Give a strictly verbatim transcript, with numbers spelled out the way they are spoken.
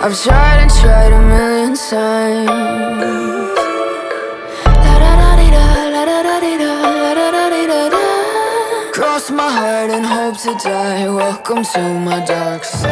I've tried and tried a million times. Cross my heart and hope to die. Welcome to my dark side.